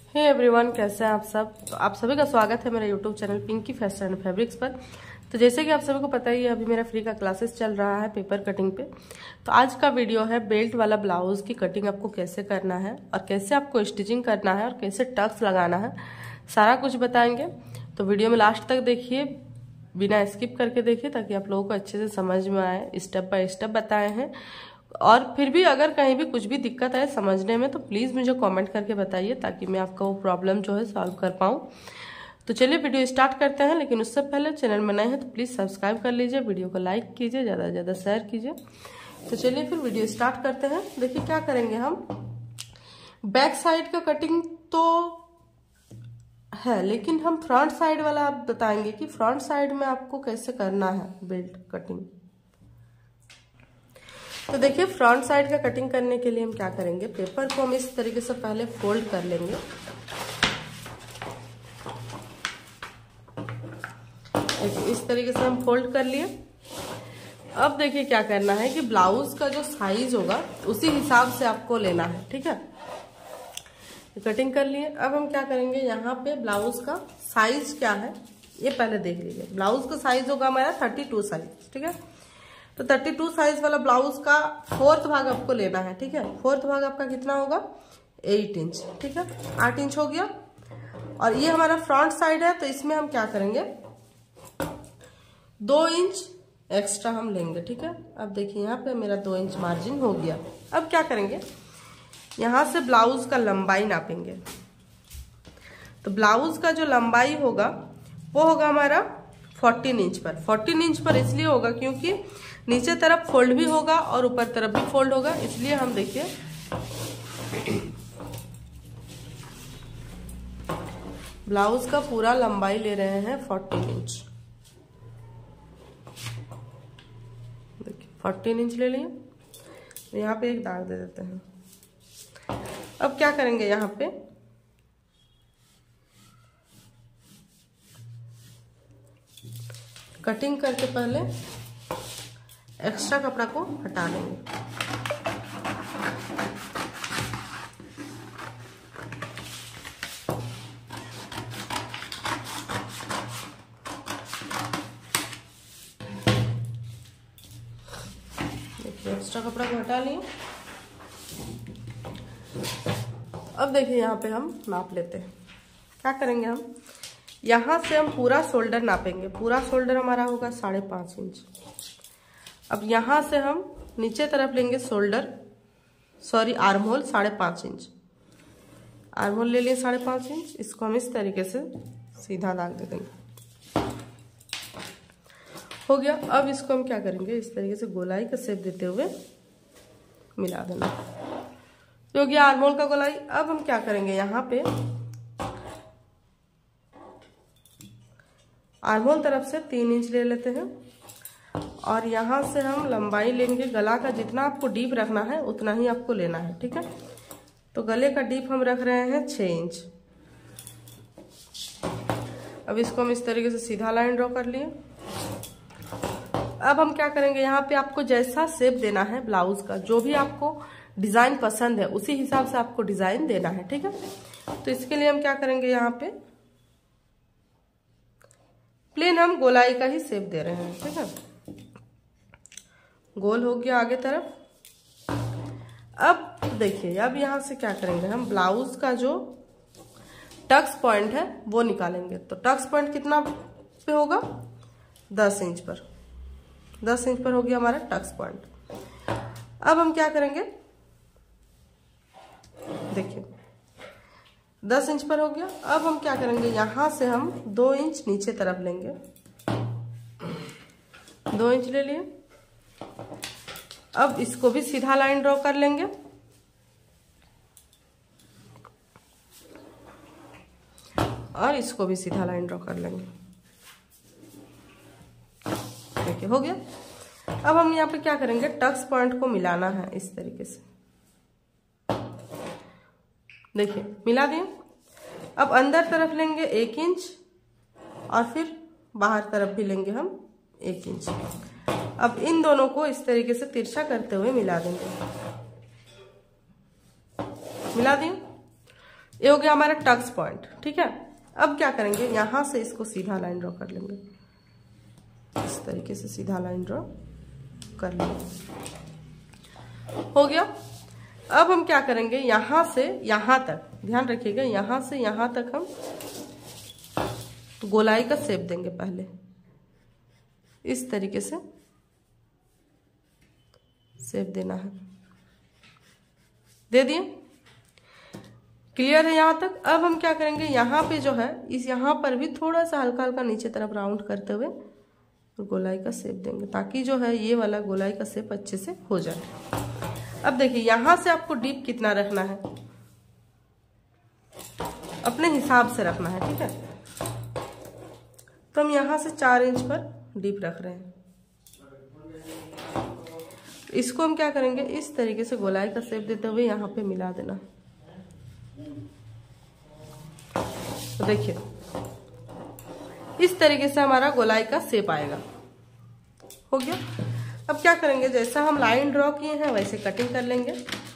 Hey everyone, कैसे हैं आप सब। तो आप सभी का स्वागत है मेरे YouTube channel Pinky fashion and fabrics पर। तो जैसे कि आप सभी को पता ही है, अभी मेरा फ्री का क्लासेस चल रहा है पेपर कटिंग पे। तो आज का वीडियो है बेल्ट वाला ब्लाउज की कटिंग आपको कैसे करना है और कैसे आपको स्टिचिंग करना है और कैसे टक्स लगाना है, सारा कुछ बताएंगे। तो वीडियो में लास्ट तक देखिए, बिना स्किप करके देखिए, ताकि आप लोगों को अच्छे से समझ में आए। स्टेप बाय स्टेप बताए हैं। और फिर भी अगर कहीं भी कुछ भी दिक्कत आए समझने में तो प्लीज़ मुझे कमेंट करके बताइए, ताकि मैं आपका वो प्रॉब्लम जो है सॉल्व कर पाऊँ। तो चलिए वीडियो स्टार्ट करते हैं। लेकिन उससे पहले चैनल में नए हैं तो प्लीज़ सब्सक्राइब कर लीजिए, वीडियो को लाइक कीजिए, ज़्यादा से ज़्यादा शेयर कीजिए। तो चलिए फिर वीडियो स्टार्ट करते हैं। देखिए क्या करेंगे हम, बैक साइड का कटिंग तो है, लेकिन हम फ्रंट साइड वाला आप बताएंगे कि फ्रंट साइड में आपको कैसे करना है बेल्ट कटिंग। तो देखिए फ्रंट साइड का कटिंग करने के लिए हम क्या करेंगे, पेपर को हम इस तरीके से पहले फोल्ड कर लेंगे। इस तरीके से हम फोल्ड कर लिए। अब देखिए क्या करना है कि ब्लाउज का जो साइज होगा उसी हिसाब से आपको लेना है, ठीक है। कटिंग कर लिए। अब हम क्या करेंगे, यहाँ पे ब्लाउज का साइज क्या है ये पहले देख लीजिए। ब्लाउज का साइज होगा हमारा 32 साइज, ठीक है। तो 32 साइज वाला ब्लाउज का फोर्थ भाग आपको लेना है, ठीक है। फोर्थ भाग आपका कितना होगा, 8 इंच, ठीक है। 8 इंच हो गया। और ये हमारा फ्रंट साइड है, तो इसमें हम क्या करेंगे, 2 इंच एक्स्ट्रा हम लेंगे, ठीक है। अब देखिए यहाँ पे मेरा 2 इंच मार्जिन हो गया। अब क्या करेंगे, यहाँ से ब्लाउज का लंबाई नापेंगे। तो ब्लाउज का जो लंबाई होगा वो होगा हमारा 14 इंच पर। 14 इंच पर इसलिए होगा क्योंकि नीचे तरफ फोल्ड भी होगा और ऊपर तरफ भी फोल्ड होगा, इसलिए हम देखिए ब्लाउज का पूरा लंबाई ले रहे हैं 14 इंच। देखिए 14 इंच ले लिए। यहाँ पे एक दाग दे देते हैं। अब क्या करेंगे, यहाँ पे कटिंग करके पहले एक्स्ट्रा कपड़ा को हटा लेंगे। देखिए एक्स्ट्रा कपड़ा को हटा लिए। अब देखिए यहाँ पे हम नाप लेते हैं। क्या करेंगे, हम यहाँ से हम पूरा शोल्डर नापेंगे। पूरा शोल्डर हमारा होगा 5.5 इंच। अब यहाँ से हम नीचे तरफ लेंगे arm hole 5.5 inch. Arm hole ले लिए 5.5 इंच। इसको हम इस तरीके से सीधा दाग दे देंगे। हो गया। अब इसको हम क्या करेंगे, इस तरीके से गोलाई का शेप देते हुए मिला देना। तो हो गया आर्म होल का गोलाई। अब हम क्या करेंगे, यहाँ पे आर्म होल तरफ से 3 इंच ले लेते हैं और यहाँ से हम लंबाई लेंगे। गला का जितना आपको डीप रखना है उतना ही आपको लेना है, ठीक है। तो गले का डीप हम रख रहे हैं 6 इंच। अब इसको हम इस तरीके से सीधा लाइन ड्रॉ कर लिए। अब हम क्या करेंगे, यहाँ पे आपको जैसा शेप देना है ब्लाउज का, जो भी आपको डिजाइन पसंद है उसी हिसाब से आपको डिजाइन देना है, ठीक है। तो इसके लिए हम क्या करेंगे, यहाँ पे प्लेन हम गोलाई का ही शेप दे रहे हैं, ठीक है। गोल हो गया आगे तरफ। अब देखिए, अब यहाँ से क्या करेंगे, हम ब्लाउज का जो टक्स पॉइंट है वो निकालेंगे। तो टक्स पॉइंट कितना पे होगा, 10 इंच पर। 10 इंच पर हो गया हमारा टक्स पॉइंट। अब हम क्या करेंगे, देखिए 10 इंच पर हो गया। अब हम क्या करेंगे, यहाँ से हम 2 इंच नीचे तरफ लेंगे। 2 इंच ले लिए। अब इसको भी सीधा लाइन ड्रॉ कर लेंगे। और इसको भी सीधा लाइन ड्रॉ कर लेंगे। देखिए हो गया। अब हम यहाँ पे क्या करेंगे, टक्स पॉइंट को मिलाना है इस तरीके से। देखिए मिला दिए। अब अंदर तरफ लेंगे 1 इंच और फिर बाहर तरफ भी लेंगे हम 1 इंच। अब इन दोनों को इस तरीके से तिरछा करते हुए मिला देंगे। मिला दिए। ये हो गया हमारा टक्स पॉइंट। ठीक है, अब क्या करेंगे, यहां से इसको सीधा लाइन ड्रॉ कर लेंगे, इस तरीके से सीधा लाइन ड्रॉ कर लेंगे। हो गया। अब हम क्या करेंगे, यहां से यहां तक, ध्यान रखिएगा, यहां से यहां तक हम गोलाई का शेप देंगे। पहले इस तरीके से शेप देना है, दे दिए, क्लियर है यहां तक। अब हम क्या करेंगे, यहां पे जो है इस यहां पर भी थोड़ा सा हल्का हल्का नीचे तरफ राउंड करते हुए गोलाई का शेप देंगे, ताकि जो है ये वाला गोलाई का शेप अच्छे से हो जाए। अब देखिए यहां से आपको डीप कितना रखना है, अपने हिसाब से रखना है। ठीक है, तो हम यहां से 4 इंच पर डीप रख रहे हैं। इसको हम क्या करेंगे, इस तरीके से गोलाई का शेप देते हुए यहाँ पे मिला देना। तो देखिए इस तरीके से हमारा गोलाई का शेप आएगा। हो गया। अब क्या करेंगे, जैसा हम लाइन ड्रॉ किए हैं वैसे कटिंग कर लेंगे।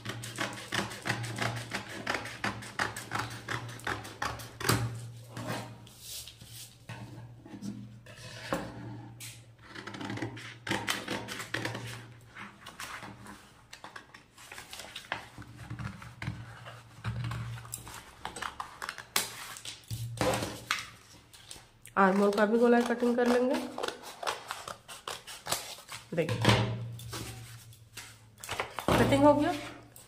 आर्म होल का भी गोलाई कटिंग कर लेंगे। देखिए कटिंग हो गया।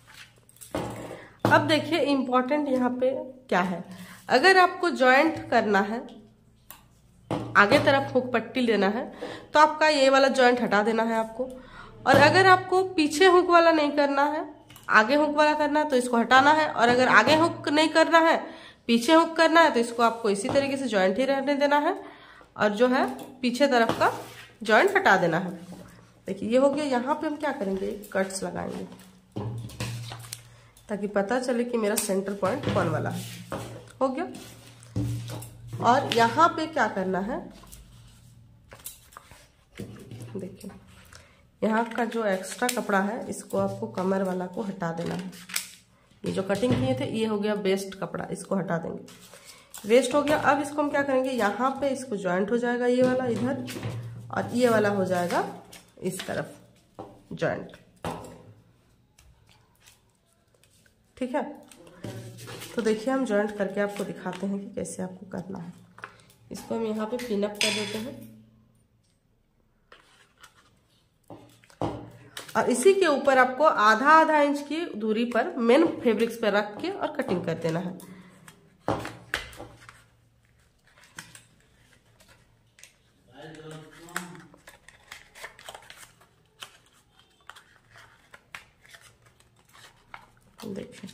अब देखिए इंपॉर्टेंट यहाँ पे क्या है, अगर आपको जॉइंट करना है, आगे तरफ हुक पट्टी लेना है, तो आपका ये वाला जॉइंट हटा देना है आपको। और अगर आपको पीछे हुक वाला नहीं करना है, आगे हुक वाला करना है, तो इसको हटाना है। और अगर आगे हुक नहीं करना है, पीछे हुक करना है, तो इसको आपको इसी तरीके से जॉइंट ही रहने देना है और जो है पीछे तरफ का जॉइंट हटा देना है। देखिए ये हो गया। यहाँ पे हम क्या करेंगे, कट्स लगाएंगे ताकि पता चले कि मेरा सेंटर पॉइंट कौन वाला है। हो गया। और यहाँ पे क्या करना है, देखिए यहाँ का जो एक्स्ट्रा कपड़ा है इसको आपको कमर वाला को हटा देना है। ये जो कटिंग किए थे ये हो गया वेस्ट कपड़ा, इसको हटा देंगे। वेस्ट हो गया। अब इसको हम क्या करेंगे, यहाँ पे इसको जॉइंट हो जाएगा ये वाला इधर, और ये वाला हो जाएगा इस तरफ जॉइंट। ठीक है, तो देखिए हम जॉइंट करके आपको दिखाते हैं कि कैसे आपको करना है। इसको हम यहाँ पे पिन अप कर देते हैं और इसी के ऊपर आपको आधा आधा इंच की दूरी पर मेन फैब्रिक्स पर रख के और कटिंग कर देना है। देखिए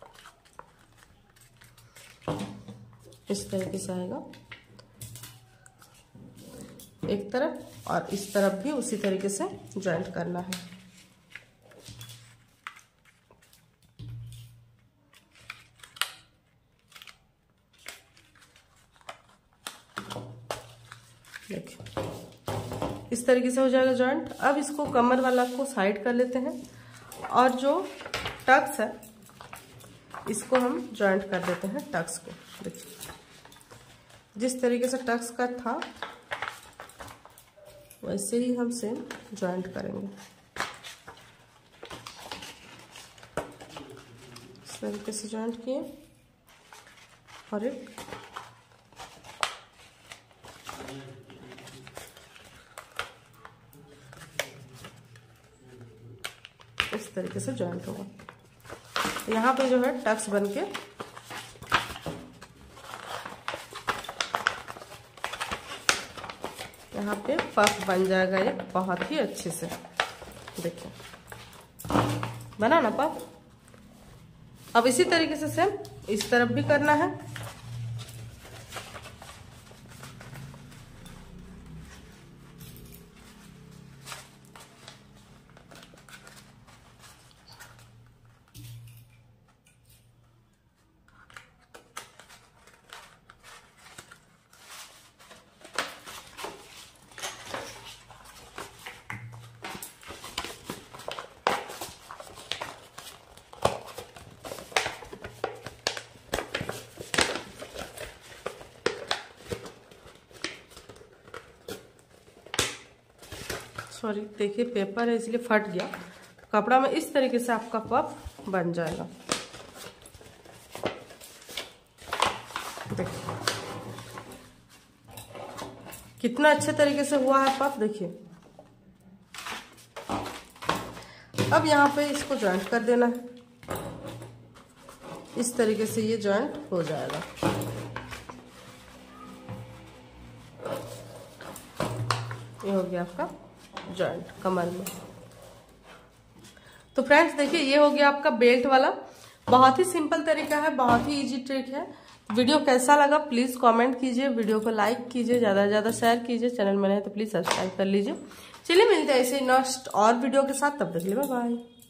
इस तरीके से आएगा एक तरफ, और इस तरफ भी उसी तरीके से जॉइंट करना है। देखिए इस तरीके से हो जाएगा जॉइंट। अब इसको कमर वाला को साइड कर लेते हैं और जो टक्स है इसको हम जॉइंट कर देते हैं टक्स को। देखिए जिस तरीके से टक्स का था वैसे ही हम सेम जॉइंट करेंगे। इस तरीके से जॉइंट किए और एक इस तरीके से जॉइंट होगा। यहाँ पे जो है टक्स बन के यहाँ पे पफ बन जाएगा ये बहुत ही अच्छे से। देखिए बना ना पफ। अब इसी तरीके से सेम इस तरफ भी करना है। सॉरी देखिए पेपर है इसलिए फट गया। कपड़ा में इस तरीके से आपका पफ बन जाएगा। देखिए कितना अच्छे तरीके से हुआ है पफ, देखिए। अब यहाँ पे इसको जॉइंट कर देना है, इस तरीके से ये जॉइंट हो जाएगा। ये हो गया आपका जॉइंट कमर में। तो फ्रेंड्स देखिए ये हो गया आपका बेल्ट वाला। बहुत ही सिंपल तरीका है, बहुत ही इजी ट्रिक है। वीडियो कैसा लगा प्लीज कमेंट कीजिए, वीडियो को लाइक कीजिए, ज्यादा से ज्यादा शेयर कीजिए। चैनल में नए तो प्लीज सब्सक्राइब कर लीजिए। चलिए मिलते हैं ऐसे नेक्स्ट और वीडियो के साथ, तब तक के लिए बाय बाय।